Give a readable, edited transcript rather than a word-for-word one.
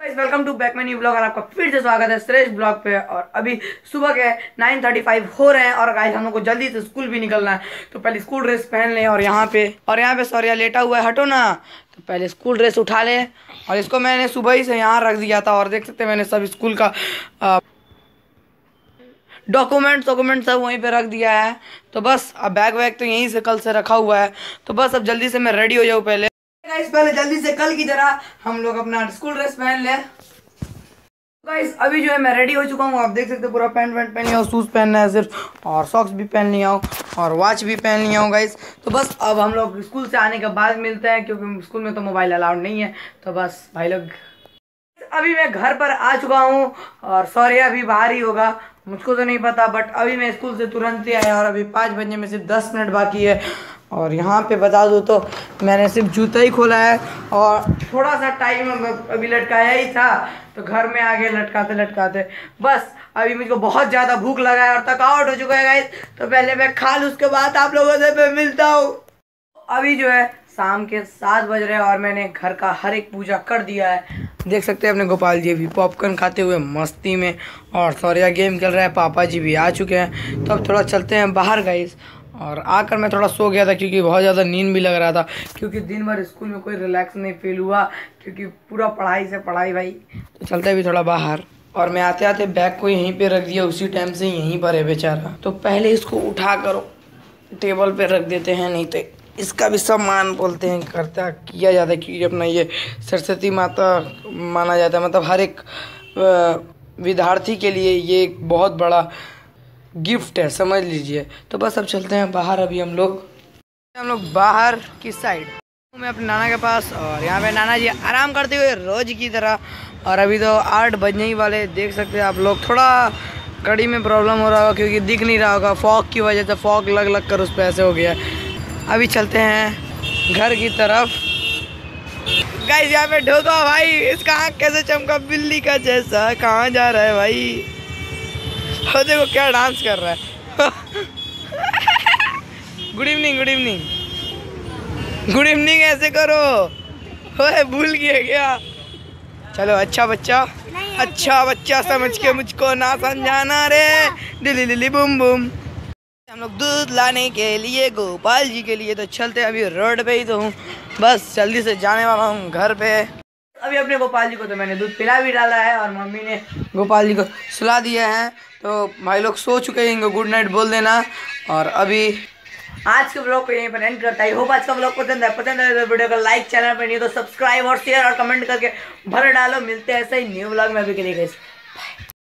Welcome to back my new blog और आपका फिर से स्वागत है श्रेष्ठ ब्लॉग पे। और अभी सुबह के 9:35 हो रहे हैं और गाइस हम लोग को जल्दी से स्कूल भी निकलना है, तो पहले स्कूल ड्रेस पहन लें। और यहाँ पे सौर्या लेटा हुआ है, हटो ना। तो पहले स्कूल ड्रेस उठा ले और इसको मैंने सुबह ही से यहाँ रख दिया था और देख सकते हैं मैंने सब स्कूल का डॉक्यूमेंट सब वहीं पे रख दिया है। तो बस अब बैग वैग तो यहीं से कल से रखा हुआ है, तो बस अब जल्दी से मैं रेडी हो जाऊँ। पहले जल्दी से कल की तरह हम लोग अपना स्कूल ड्रेस पहन ले। गाइस अभी जो है मैं रेडी हो चुका हूँ, आप देख सकते हो पूरा पैंट पहन लिया हूँ, शूज़ पहनना है सिर्फ, और सॉक्स भी पहन लिया हूँ और वॉच भी पहन लिया हूँ गाइस। तो बस अब हम लोग स्कूल से आने के बाद मिलते हैं, क्योंकि स्कूल में तो मोबाइल अलाउड नहीं है। तो बस भाई लोग अभी मैं घर पर आ चुका हूँ और सौर्या अभी बाहर ही होगा, मुझको तो नहीं पता, बट अभी मैं स्कूल से तुरंत ही आया और अभी 5 बजने में सिर्फ 10 मिनट बाकी है। और यहाँ पे बता दूँ तो मैंने सिर्फ जूता ही खोला है और थोड़ा सा टाइम अभी लटकाया ही था, तो घर में आ गए लटकाते बस। अभी मुझको बहुत ज़्यादा भूख लगा है और थकावट हो चुका है गाइस, तो पहले मैं खा लूँ, उसके बाद आप लोगों से मैं मिलता हूँ। अभी जो है शाम के 7 बज रहे हैं और मैंने घर का हर एक पूजा कर दिया है। देख सकते हैं अपने गोपाल जी भी पॉपकॉर्न खाते हुए मस्ती में, और सौर्या गेम खेल रहा है, पापा जी भी आ चुके हैं। तो अब थोड़ा चलते हैं बाहर गाइस। और आकर मैं थोड़ा सो गया था क्योंकि बहुत ज़्यादा नींद भी लग रहा था, क्योंकि दिन भर स्कूल में कोई रिलैक्स नहीं फील हुआ, क्योंकि पूरा पढ़ाई से पढ़ाई भाई। तो चलते भी थोड़ा बाहर, और मैं आते आते बैग को यहीं पे रख दिया, उसी टाइम से यहीं पर है बेचारा। तो पहले इसको उठा कर टेबल पे रख देते हैं, नहीं तो इसका भी सम्मान बोलते हैं किया जाता है, क्योंकि अपना ये सरस्वती माता माना जाता है। मतलब हर एक विद्यार्थी के लिए ये एक बहुत बड़ा गिफ्ट है, समझ लीजिए। तो बस अब चलते हैं बाहर। अभी हम लोग बाहर की साइड, मैं अपने नाना के पास, और यहाँ पे नाना जी आराम करते हुए रोज की तरह। और अभी तो 8 बजने ही वाले, देख सकते हैं आप लोग। थोड़ा कड़ी में प्रॉब्लम हो रहा होगा क्योंकि दिख नहीं रहा होगा, फॉग की वजह से फॉग लग कर उस पर ऐसे हो गया। अभी चलते हैं घर की तरफ। गाइस यहाँ पे ढोका भाई, इसका आँख कैसे चमका बिल्ली का जैसा, कहाँ जा रहा है भाई? हो देखो क्या डांस कर रहा है। गुड इवनिंग ऐसे करो। ओए भूल गया क्या? चलो अच्छा बच्चा समझ के मुझको ना समझाना रे, दिली बुम बुम। हम लोग दूध लाने के लिए गोपाल जी के लिए तो चलते, अभी रोड पे ही तो हूँ, बस जल्दी से जाने वाला हूँ घर पे। अभी अपने गोपाल जी को तो मैंने दूध पिला भी डाला है और मम्मी ने गोपाल जी को सुला दिया है। तो भाई लोग सो चुके हैं, इनको गुड नाइट बोल देना। और अभी आज के ब्लॉग को यहीं पर एंड करता है। होप आज का ब्लॉग पसंद है तो वीडियो को लाइक, चैनल पर नहीं तो सब्सक्राइब और शेयर और कमेंट करके भर डालो। मिलते हैं ऐसे ही न्यू ब्लॉग में, अभी के लिए गाइस।